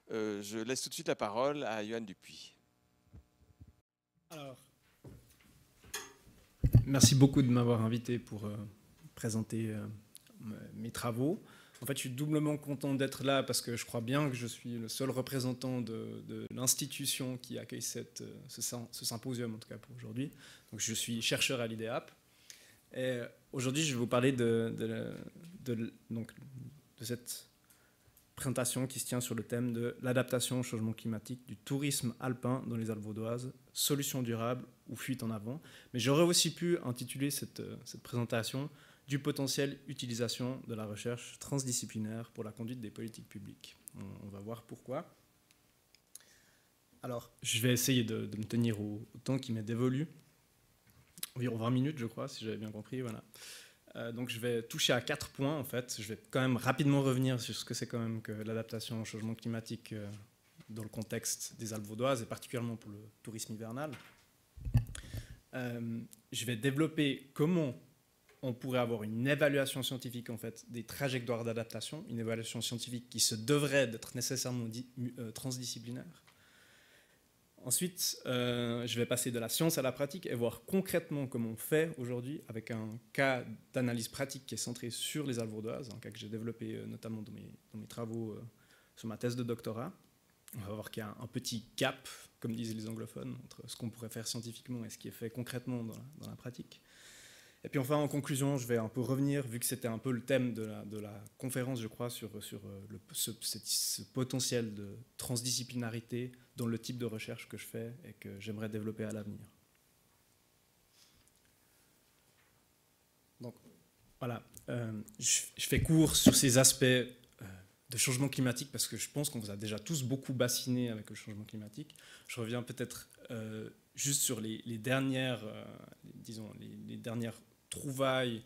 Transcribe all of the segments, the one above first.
Je laisse tout de suite la parole à Yoann Dupuis. Alors, merci beaucoup de m'avoir invité pour présenter mes travaux. En fait, je suis doublement content d'être là parce que je crois bien que je suis le seul représentant de l'institution qui accueille ce symposium, en tout cas pour aujourd'hui. Donc, je suis chercheur à l'IDEAP. Et aujourd'hui, je vais vous parler de cette présentation qui se tient sur le thème de l'adaptation au changement climatique du tourisme alpin dans les Alpes vaudoises, solutions durables ou fuite en avant. Mais j'aurais aussi pu intituler cette présentation du potentiel utilisation de la recherche transdisciplinaire pour la conduite des politiques publiques. On va voir pourquoi. Alors, je vais essayer de me tenir au temps qui m'est dévolu, environ 20 minutes, je crois, si j'avais bien compris. Voilà. Donc je vais toucher à 4 points en fait. Je vais quand même rapidement revenir sur ce que c'est quand même que l'adaptation au changement climatique dans le contexte des Alpes vaudoises et particulièrement pour le tourisme hivernal. Je vais développer comment on pourrait avoir une évaluation scientifique en fait des trajectoires d'adaptation, une évaluation scientifique qui se devrait d'être nécessairement transdisciplinaire. Ensuite, je vais passer de la science à la pratique et voir concrètement comment on fait aujourd'hui avec un cas d'analyse pratique qui est centré sur les Alpes vaudoises, un cas que j'ai développé notamment dans mes travaux sur ma thèse de doctorat. On va voir qu'il y a un petit gap, comme disent les anglophones, entre ce qu'on pourrait faire scientifiquement et ce qui est fait concrètement dans la pratique. Et puis enfin, en conclusion, je vais un peu revenir, vu que c'était un peu le thème de la conférence, je crois, sur ce potentiel de transdisciplinarité dans le type de recherche que je fais et que j'aimerais développer à l'avenir. Donc voilà, je fais court sur ces aspects de changement climatique parce que je pense qu'on vous a déjà tous beaucoup bassiné avec le changement climatique. Je reviens peut-être juste sur les dernières, disons, les dernières trouvailles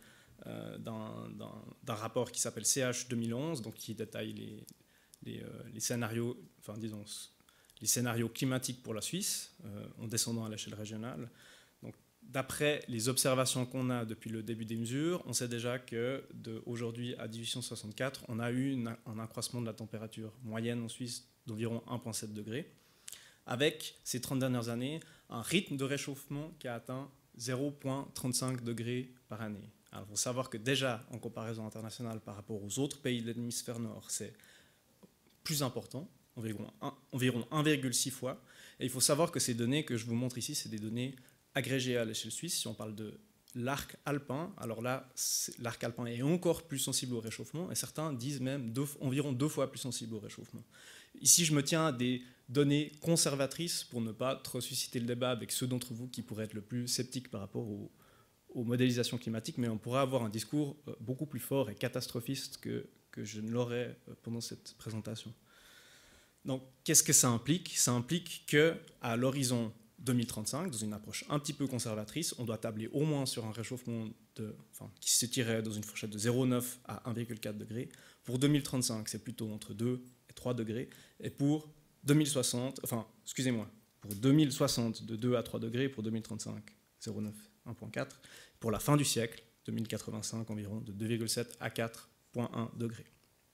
d'un rapport qui s'appelle CH 2011, donc qui détaille les scénarios, enfin disons, les scénarios climatiques pour la Suisse en descendant à l'échelle régionale. Donc, d'après les observations qu'on a depuis le début des mesures, on sait déjà que d'aujourd'hui à 1864, on a eu un accroissement de la température moyenne en Suisse d'environ 1,7 degrés, avec ces 30 dernières années un rythme de réchauffement qui a atteint 0,35 degrés par année. Alors, il faut savoir que déjà, en comparaison internationale par rapport aux autres pays de l'hémisphère nord, c'est plus important, environ 1,6 fois. Et il faut savoir que ces données que je vous montre ici, c'est des données agrégées à l'échelle suisse. Si on parle de l'arc alpin, alors là, l'arc alpin est encore plus sensible au réchauffement, et certains disent même environ 2 fois plus sensible au réchauffement. Ici, je me tiens à des données conservatrices pour ne pas trop susciter le débat avec ceux d'entre vous qui pourraient être le plus sceptiques par rapport aux modélisations climatiques, mais on pourrait avoir un discours beaucoup plus fort et catastrophiste que je ne l'aurais pendant cette présentation. Donc, qu'est-ce que ça implique? Ça implique qu'à l'horizon 2035, dans une approche un petit peu conservatrice, on doit tabler au moins sur un réchauffement qui se tirerait dans une fourchette de 0,9 à 1,4 degrés. Pour 2035, c'est plutôt entre 2 et 3 degrés. Et pour 2060, pour 2060, de 2 à 3 degrés. Pour 2035, 0,9, 1,4. Pour la fin du siècle, 2085 environ, de 2,7 à 4,1 degrés.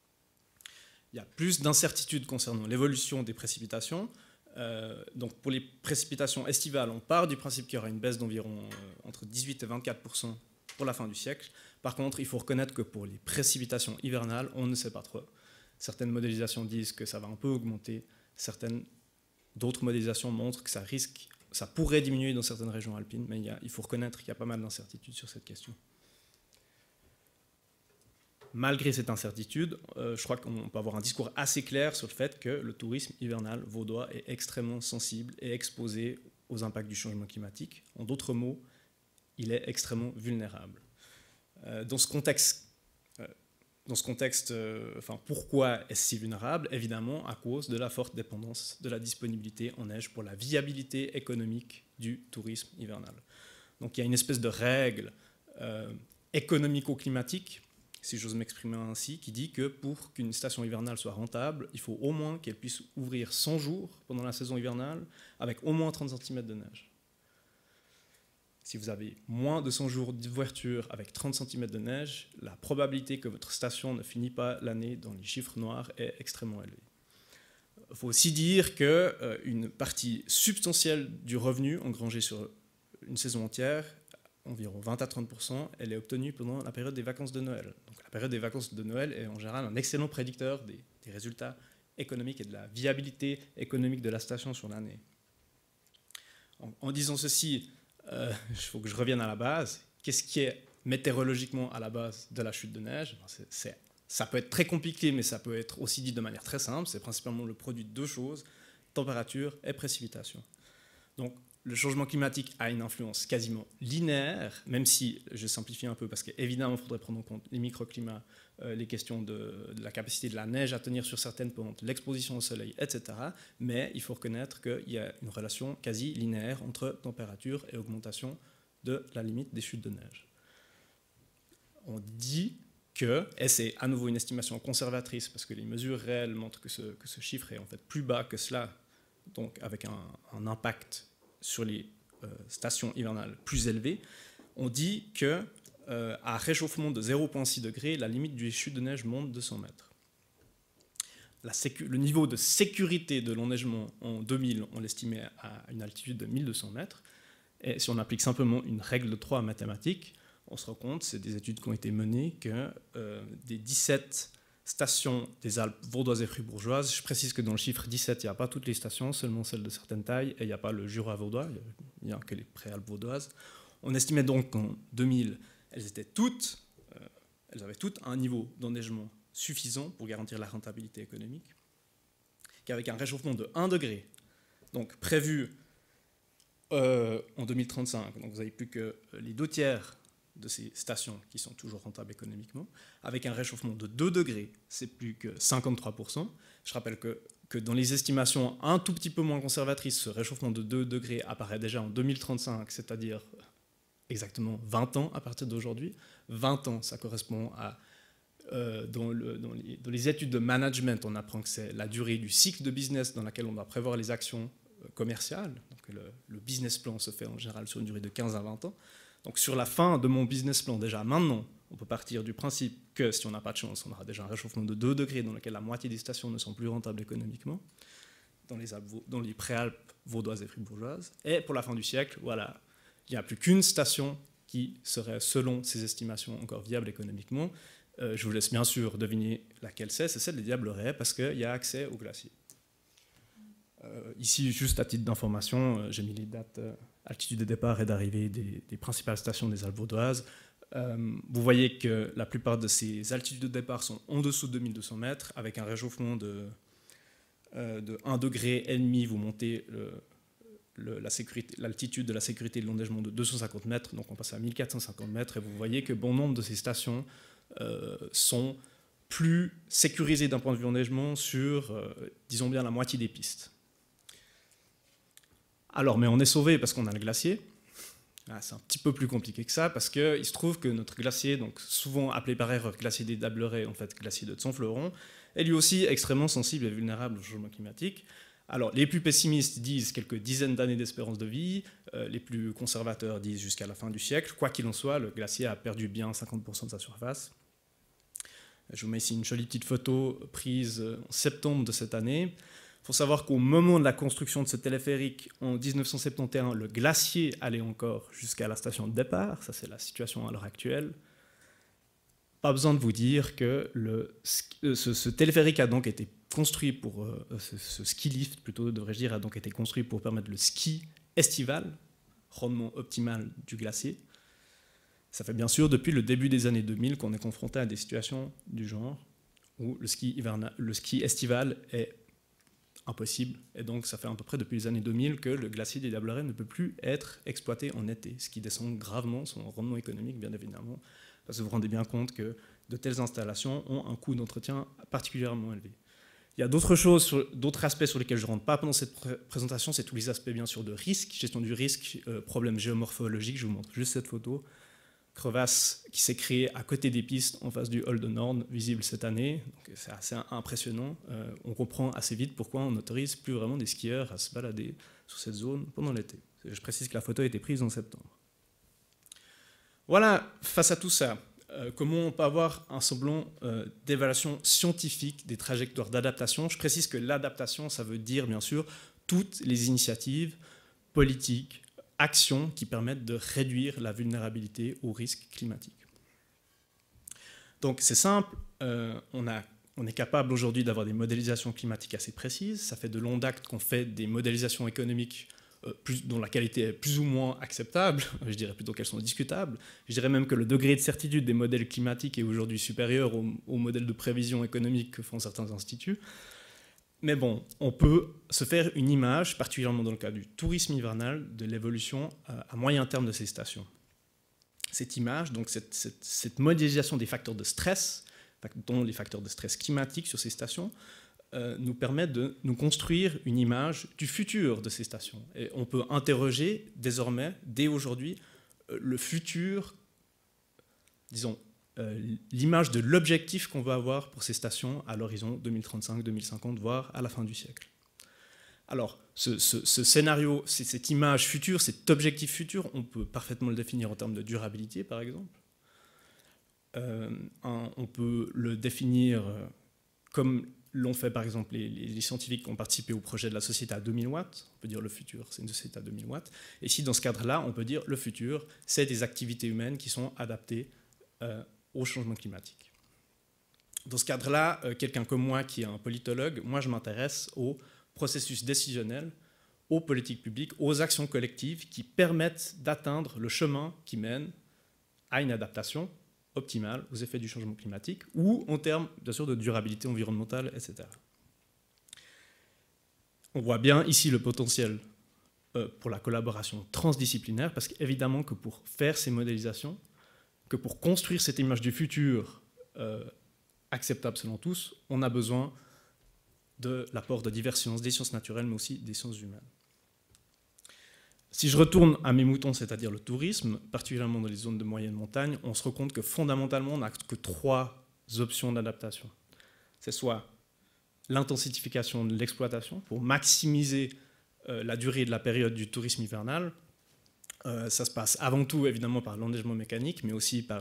Il y a plus d'incertitudes concernant l'évolution des précipitations. Donc pour les précipitations estivales, on part du principe qu'il y aura une baisse d'environ entre 18 et 24% pour la fin du siècle. Par contre, il faut reconnaître que pour les précipitations hivernales, on ne sait pas trop. Certaines modélisations disent que ça va un peu augmenter. D'autres modélisations montrent que ça pourrait diminuer dans certaines régions alpines, mais il faut reconnaître qu'il y a pas mal d'incertitudes sur cette question. Malgré cette incertitude, je crois qu'on peut avoir un discours assez clair sur le fait que le tourisme hivernal vaudois est extrêmement sensible et exposé aux impacts du changement climatique. En d'autres mots, il est extrêmement vulnérable. Dans ce contexte, pourquoi est-ce si vulnérable? Évidemment, à cause de la forte dépendance de la disponibilité en neige pour la viabilité économique du tourisme hivernal. Donc il y a une espèce de règle économico-climatique, si j'ose m'exprimer ainsi, qui dit que pour qu'une station hivernale soit rentable, il faut au moins qu'elle puisse ouvrir 100 jours pendant la saison hivernale avec au moins 30 cm de neige. Si vous avez moins de 100 jours d'ouverture avec 30 cm de neige, la probabilité que votre station ne finit pas l'année dans les chiffres noirs est extrêmement élevée. faut aussi dire qu'une partie substantielle du revenu engrangé sur une saison entière, environ 20 à 30%, elle est obtenue pendant la période des vacances de Noël. Donc la période des vacances de Noël est en général un excellent prédicteur des résultats économiques et de la viabilité économique de la station sur l'année. En disant ceci, il faut que je revienne à la base. Qu'est-ce qui est météorologiquement à la base de la chute de neige? Ça peut être très compliqué, mais ça peut être aussi dit de manière très simple. C'est principalement le produit de deux choses, température et précipitation. Donc, le changement climatique a une influence quasiment linéaire, même si je simplifie un peu, parce qu'évidemment, il faudrait prendre en compte les microclimats, les questions de la capacité de la neige à tenir sur certaines pentes, l'exposition au soleil, etc. Mais il faut reconnaître qu'il y a une relation quasi linéaire entre température et augmentation de la limite des chutes de neige. On dit que, et c'est à nouveau une estimation conservatrice, parce que les mesures réelles montrent que ce chiffre est en fait plus bas que cela, donc avec un impact sur les stations hivernales plus élevé, on dit que à réchauffement de 0,6 degrés, la limite des chutes de neige monte de 100 mètres. Le niveau de sécurité de l'enneigement en 2000, on l'estimait à une altitude de 1200 mètres. Et si on applique simplement une règle de 3 mathématique, on se rend compte, c'est des études qui ont été menées, que des 17 stations des Alpes vaudoises et fribourgeoises, je précise que dans le chiffre 17, il n'y a pas toutes les stations, seulement celles de certaines tailles, et il n'y a pas le Jura vaudois, il n'y a que les préalpes vaudoises. On estimait donc qu'en 2000, elles avaient toutes un niveau d'enneigement suffisant pour garantir la rentabilité économique, qu'avec un réchauffement de 1 degré, donc prévu en 2035, donc vous n'avez plus que les 2/3 de ces stations qui sont toujours rentables économiquement, avec un réchauffement de 2 degrés, c'est plus que 53%. Je rappelle que dans les estimations un tout petit peu moins conservatrices, ce réchauffement de 2 degrés apparaît déjà en 2035, c'est-à-dire exactement 20 ans à partir d'aujourd'hui. 20 ans, ça correspond à... dans les études de management, on apprend que c'est la durée du cycle de business dans laquelle on doit prévoir les actions commerciales. Donc le business plan se fait en général sur une durée de 15 à 20 ans. Donc sur la fin de mon business plan, déjà maintenant, on peut partir du principe que si on n'a pas de chance, on aura déjà un réchauffement de 2 degrés dans lequel la moitié des stations ne sont plus rentables économiquement, dans les préalpes vaudoises et fribourgeoises. Et pour la fin du siècle, voilà, il n'y a plus qu'une station qui serait, selon ces estimations, encore viable économiquement. Je vous laisse bien sûr deviner laquelle c'est celle des Diablerets, parce qu'il y a accès au glacier. Ici, juste à titre d'information, j'ai mis les dates, altitude de départ et d'arrivée des principales stations des Alpes vaudoises. Vous voyez que la plupart de ces altitudes de départ sont en dessous de 2200 mètres, avec un réchauffement de 1,5 degré. Vous montez l'altitude de la sécurité de l'enneigement de 250 mètres, donc on passe à 1450 mètres, et vous voyez que bon nombre de ces stations sont plus sécurisées d'un point de vue enneigement sur, disons bien, la moitié des pistes. Alors, mais on est sauvé parce qu'on a le glacier. C'est un petit peu plus compliqué que ça, parce qu'il se trouve que notre glacier, donc souvent appelé par erreur glacier des Diablerets, en fait glacier de Tson-Fleuron, est lui aussi extrêmement sensible et vulnérable au changement climatique. Alors, les plus pessimistes disent quelques dizaines d'années d'espérance de vie, les plus conservateurs disent jusqu'à la fin du siècle. Quoi qu'il en soit, le glacier a perdu bien 50% de sa surface. Je vous mets ici une jolie petite photo prise en septembre de cette année. Il faut savoir qu'au moment de la construction de ce téléphérique, en 1971, le glacier allait encore jusqu'à la station de départ. Ça, c'est la situation à l'heure actuelle. Pas besoin de vous dire que ce téléphérique a donc été construit pour... ce ski lift, plutôt, devrais-je dire, a donc été construit pour permettre le ski estival, rendement optimal du glacier. Ça fait bien sûr depuis le début des années 2000 qu'on est confronté à des situations du genre où le ski estival est impossible. Et donc ça fait à peu près depuis les années 2000 que le glacier des Diablerets ne peut plus être exploité en été, ce qui descend gravement son rendement économique, bien évidemment, parce que vous vous rendez bien compte que de telles installations ont un coût d'entretien particulièrement élevé. Il y a d'autres choses, d'autres aspects sur lesquels je ne rentre pas pendant cette présentation, c'est tous les aspects bien sûr de risque, gestion du risque, problème géomorphologique. Je vous montre juste cette photo. Crevasse qui s'est créée à côté des pistes en face du Hol de Nord, visible cette année. C'est assez impressionnant. On comprend assez vite pourquoi on n'autorise plus vraiment des skieurs à se balader sur cette zone pendant l'été. Je précise que la photo a été prise en septembre. Voilà, face à tout ça, comment on peut avoir un semblant d'évaluation scientifique des trajectoires d'adaptation. Je précise que l'adaptation, ça veut dire bien sûr toutes les initiatives politiques, actions qui permettent de réduire la vulnérabilité aux risques climatiques. Donc c'est simple, on est capable aujourd'hui d'avoir des modélisations climatiques assez précises. Ça fait de longs actes qu'on fait des modélisations économiques dont la qualité est plus ou moins acceptable. Je dirais plutôt qu'elles sont discutables. Je dirais même que le degré de certitude des modèles climatiques est aujourd'hui supérieur aux modèles de prévision économique que font certains instituts. Mais bon, on peut se faire une image, particulièrement dans le cas du tourisme hivernal, de l'évolution à moyen terme de ces stations. Cette image, donc cette modélisation des facteurs de stress, dont les facteurs de stress climatiques sur ces stations, nous permet de nous construire une image du futur de ces stations. Et on peut interroger désormais, dès aujourd'hui, le futur, disons, l'image de l'objectif qu'on va avoir pour ces stations à l'horizon 2035-2050, voire à la fin du siècle. Alors, ce scénario, cette image future, cet objectif futur, on peut parfaitement le définir en termes de durabilité, par exemple. On peut le définir comme l'ont fait, par exemple, les scientifiques qui ont participé au projet de la société à 2000 watts. On peut dire le futur, c'est une société à 2000 watts. Et si dans ce cadre-là, on peut dire le futur, c'est des activités humaines qui sont adaptées au changement climatique. Dans ce cadre-là, quelqu'un comme moi qui est un politologue, moi je m'intéresse aux processus décisionnels, aux politiques publiques, aux actions collectives qui permettent d'atteindre le chemin qui mène à une adaptation optimale aux effets du changement climatique ou en termes, bien sûr, de durabilité environnementale, etc. On voit bien ici le potentiel pour la collaboration transdisciplinaire, parce qu'évidemment que pour faire ces modélisations, que pour construire cette image du futur acceptable selon tous, on a besoin de l'apport de diverses sciences, des sciences naturelles, mais aussi des sciences humaines. Si je retourne à mes moutons, c'est-à-dire le tourisme, particulièrement dans les zones de moyenne montagne, on se rend compte que fondamentalement, on n'a que 3 options d'adaptation. C'est soit l'intensification de l'exploitation pour maximiser la durée de la période du tourisme hivernal. Ça se passe avant tout, évidemment, par l'enneigement mécanique, mais aussi par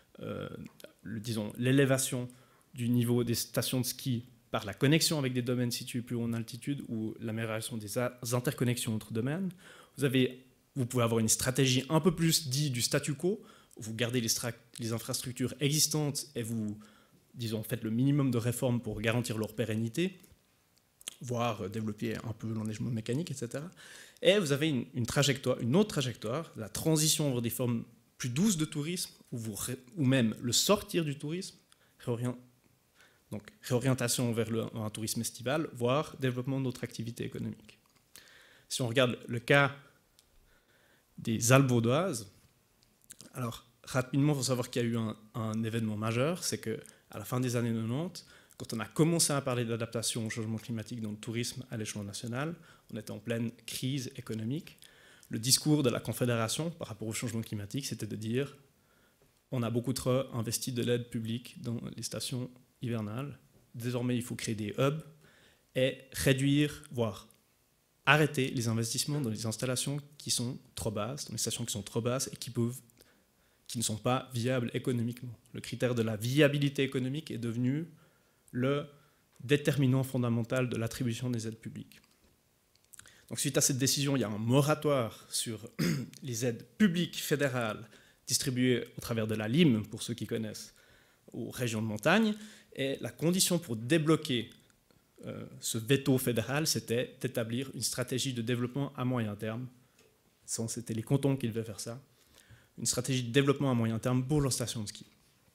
l'élévation du niveau des stations de ski, par la connexion avec des domaines situés plus haut en altitude ou l'amélioration des interconnexions entre domaines. Vous pouvez avoir une stratégie un peu plus dite du statu quo, où vous gardez les infrastructures existantes et vous, disons, faites le minimum de réformes pour garantir leur pérennité, voire développer un peu l'enneigement mécanique, etc. Et vous avez une autre trajectoire, la transition vers des formes plus douces de tourisme, ou même le sortir du tourisme, donc réorientation vers un tourisme estival, voire développement d'autres activités économiques. Si on regarde le cas des Alpes vaudoises, alors rapidement, il faut savoir qu'il y a eu un événement majeur, c'est qu'à la fin des années 90, quand on a commencé à parler d'adaptation au changement climatique dans le tourisme à l'échelon national, on était en pleine crise économique. Le discours de la Confédération par rapport au changement climatique, c'était de dire on a beaucoup trop investi de l'aide publique dans les stations hivernales. Désormais, il faut créer des hubs et réduire, voire arrêter les investissements dans les installations qui sont trop basses, dans les stations qui sont trop basses et qui ne sont pas viables économiquement. Le critère de la viabilité économique est devenu le déterminant fondamental de l'attribution des aides publiques. Donc, suite à cette décision, il y a un moratoire sur les aides publiques fédérales distribuées au travers de la LIM, pour ceux qui connaissent, aux régions de montagne. Et la condition pour débloquer ce veto fédéral, c'était d'établir une stratégie de développement à moyen terme. C'était les cantons qui devaient faire ça. Une stratégie de développement à moyen terme pour leurs stations de ski.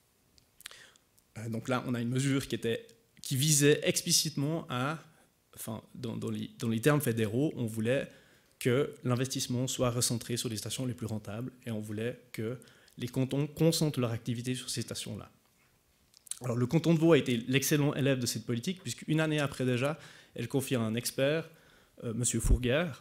Donc là, on a une mesure qui visait explicitement à, dans les termes fédéraux, on voulait que l'investissement soit recentré sur les stations les plus rentables et on voulait que les cantons concentrent leur activité sur ces stations-là. Alors, le canton de Vaud a été l'excellent élève de cette politique, puisqu'une année après déjà, elle confie à un expert, M. Fourguère,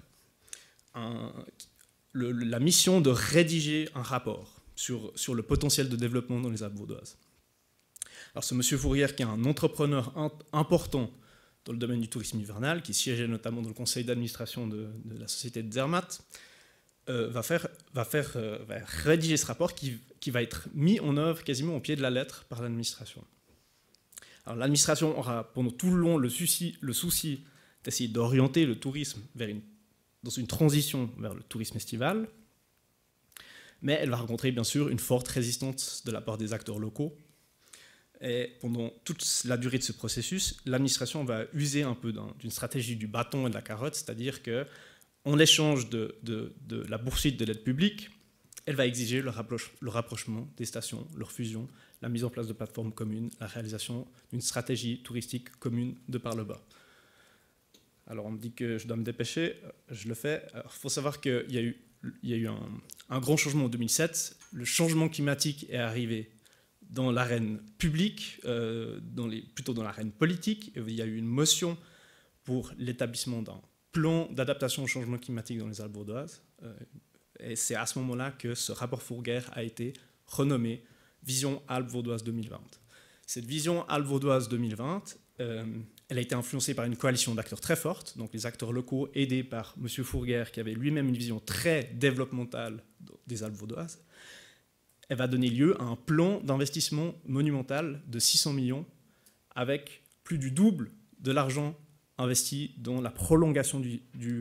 la mission de rédiger un rapport sur le potentiel de développement dans les Alpes vaudoises. Alors, ce M. Fourguère, qui est un entrepreneur important dans le domaine du tourisme hivernal, qui siégeait notamment dans le conseil d'administration de la société de Zermatt, va rédiger ce rapport qui qui va être mis en œuvre quasiment au pied de la lettre par l'administration. Alors l'administration aura pendant tout le long le souci d'essayer d'orienter le tourisme dans une transition vers le tourisme estival, mais elle va rencontrer bien sûr une forte résistance de la part des acteurs locaux. Et pendant toute la durée de ce processus, l'administration va user un peu d'une stratégie du bâton et de la carotte, c'est-à-dire qu'en échange de la poursuite de l'aide publique, elle va exiger le rapprochement des stations, leur fusion, la mise en place de plateformes communes, la réalisation d'une stratégie touristique commune de par le bas. Alors on me dit que je dois me dépêcher, je le fais. Il faut savoir qu'il y a eu un grand changement en 2007. Le changement climatique est arrivé dans l'arène publique, plutôt dans l'arène politique. Il y a eu une motion pour l'établissement d'un plan d'adaptation au changement climatique dans les Alpes vaudoises. Et c'est à ce moment-là que ce rapport Fourguer a été renommé Vision Alpes vaudoises 2020. Cette vision Alpes vaudoises 2020, elle a été influencée par une coalition d'acteurs très forte, donc les acteurs locaux aidés par M. Fourguer, qui avait lui-même une vision très développementale des Alpes vaudoises. Elle va donner lieu à un plan d'investissement monumental de 600 millions, avec plus du double de l'argent investi dans la prolongation de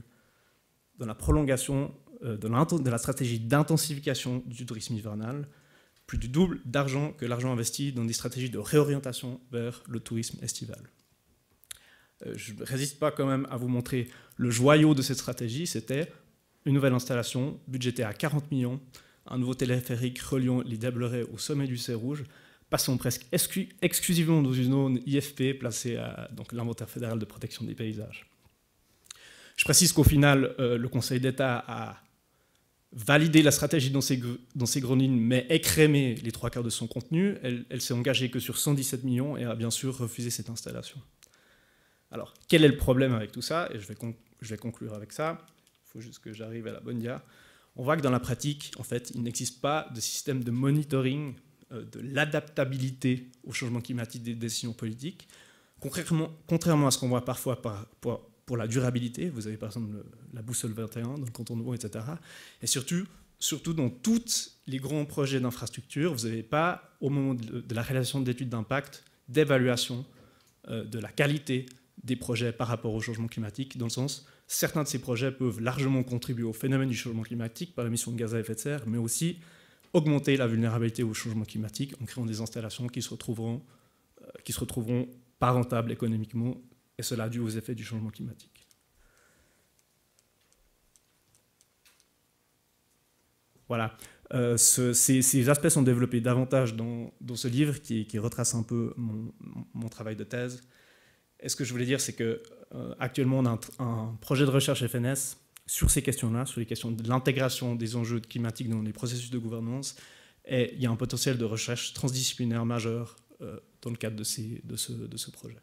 la stratégie d'intensification du tourisme hivernal, plus du double d'argent que l'argent investi dans des stratégies de réorientation vers le tourisme estival. Je ne résiste pas quand même à vous montrer le joyau de cette stratégie. C'était une nouvelle installation budgétée à 40 millions, un nouveau téléphérique reliant les Diablerets au sommet du Cerf Rouge, passant presque exclusivement dans une zone IFP placée à l'Inventaire fédéral de protection des paysages. Je précise qu'au final, le Conseil d'État a validé la stratégie dans ses grandes lignes, mais écrémé les 3/4 de son contenu. Elle s'est engagée que sur 117 millions et a bien sûr refusé cette installation. Alors, quel est le problème avec tout ça? Et je vais conclure avec ça. Il faut juste que j'arrive à la bonne dia. On voit que dans la pratique, en fait, il n'existe pas de système de monitoring de l'adaptabilité au changement climatique des décisions politiques. Contrairement à ce qu'on voit parfois pour la durabilité, vous avez par exemple la boussole 21 dans le canton de Vaud, etc. Et surtout dans tous les grands projets d'infrastructure, vous n'avez pas, au moment de la réalisation d'études d'impact, d'évaluation de la qualité des projets par rapport au changement climatique, dans le sens, certains de ces projets peuvent largement contribuer au phénomène du changement climatique par l'émission de gaz à effet de serre, mais aussi augmenter la vulnérabilité au changement climatique en créant des installations qui se retrouveront pas rentables économiquement, et cela dû aux effets du changement climatique. Voilà. Ces aspects sont développés davantage dans ce livre qui retrace un peu mon travail de thèse. Et ce que je voulais dire, c'est qu'actuellement, on a un projet de recherche FNS sur ces questions-là, sur les questions de l'intégration des enjeux climatiques dans les processus de gouvernance. Et il y a un potentiel de recherche transdisciplinaire majeur dans le cadre de ce projet.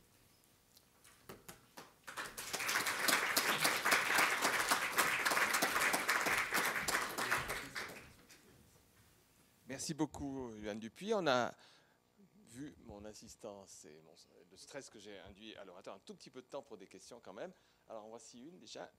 Merci beaucoup, Yoann Dupuy. On a vu mon assistance et le stress que j'ai induit à l'orateur, un tout petit peu de temps pour des questions quand même. Alors, en voici une déjà.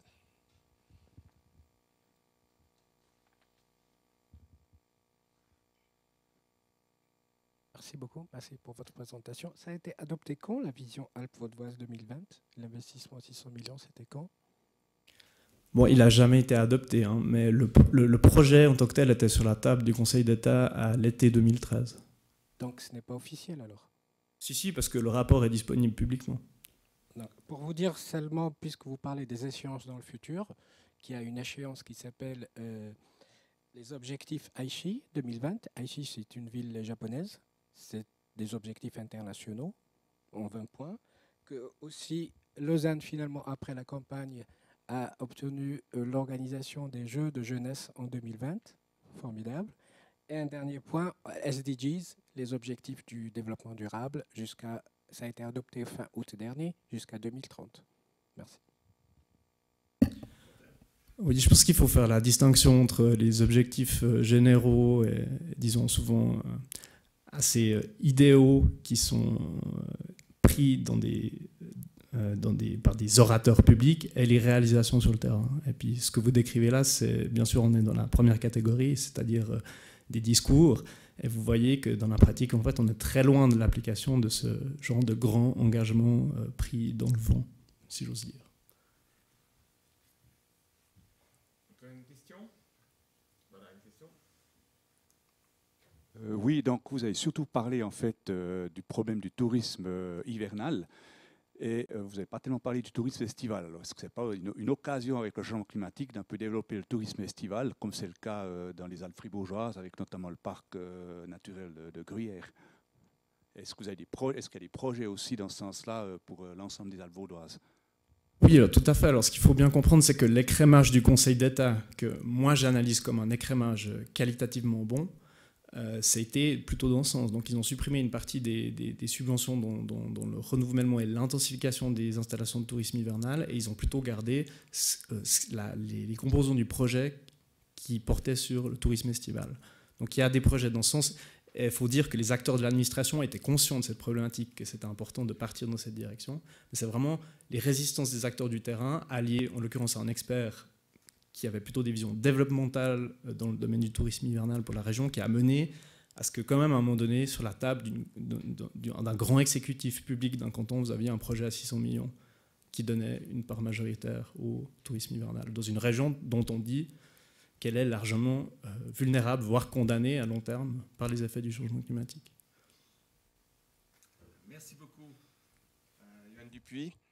Merci beaucoup, merci pour votre présentation. Ça a été adopté quand, la vision Alpes vaudoises 2020? L'investissement à 600 millions, c'était quand? Bon, il n'a jamais été adopté, hein, mais le projet en tant que tel était sur la table du Conseil d'État à l'été 2013. Donc ce n'est pas officiel alors? Si, parce que le rapport est disponible publiquement. Donc, pour vous dire seulement, puisque vous parlez des échéances dans le futur, qu'il y a une échéance qui s'appelle les objectifs Aichi 2020. Aichi, c'est une ville japonaise. C'est des objectifs internationaux en 20 points. Que aussi, Lausanne, finalement, après la campagne, a obtenu l'organisation des Jeux de jeunesse en 2020. Formidable. Et un dernier point, SDGs, les objectifs du développement durable, ça a été adopté fin août dernier, jusqu'à 2030. Merci. Oui, je pense qu'il faut faire la distinction entre les objectifs généraux et, disons, souvent assez idéaux qui sont pris par des orateurs publics et les réalisations sur le terrain. Et puis ce que vous décrivez là, c'est bien sûr, on est dans la première catégorie, c'est-à-dire des discours. Et vous voyez que dans la pratique, en fait, on est très loin de l'application de ce genre de grand engagement pris dans le vent, si j'ose dire. Une question ? Voilà, une question. Oui, donc vous avez surtout parlé en fait du problème du tourisme hivernal et vous n'avez pas tellement parlé du tourisme estival. Alors, est-ce que ce n'est pas une occasion avec le changement climatique d'un peu développer le tourisme estival, comme c'est le cas dans les Alpes fribourgeoises, avec notamment le parc naturel de Gruyère? Est-ce qu'il y a des projets aussi dans ce sens-là pour l'ensemble des Alpes vaudoises? Oui, alors, tout à fait. Alors, ce qu'il faut bien comprendre, c'est que l'écrémage du Conseil d'État, que moi j'analyse comme un écrémage qualitativement bon, ça a été plutôt dans ce sens. Donc, ils ont supprimé une partie des subventions dont le renouvellement et l'intensification des installations de tourisme hivernal, et ils ont plutôt gardé les composants du projet qui portaient sur le tourisme estival. Donc, il y a des projets dans ce sens. Et il faut dire que les acteurs de l'administration étaient conscients de cette problématique, que c'était important de partir dans cette direction. Mais c'est vraiment les résistances des acteurs du terrain, alliées en l'occurrence à un expert qui avait plutôt des visions développementales dans le domaine du tourisme hivernal pour la région, qui a mené à ce que quand même à un moment donné, sur la table d'un grand exécutif public d'un canton, vous aviez un projet à 600 millions qui donnait une part majoritaire au tourisme hivernal, dans une région dont on dit qu'elle est largement vulnérable, voire condamnée à long terme par les effets du changement climatique. Merci beaucoup, Yoann Dupuis.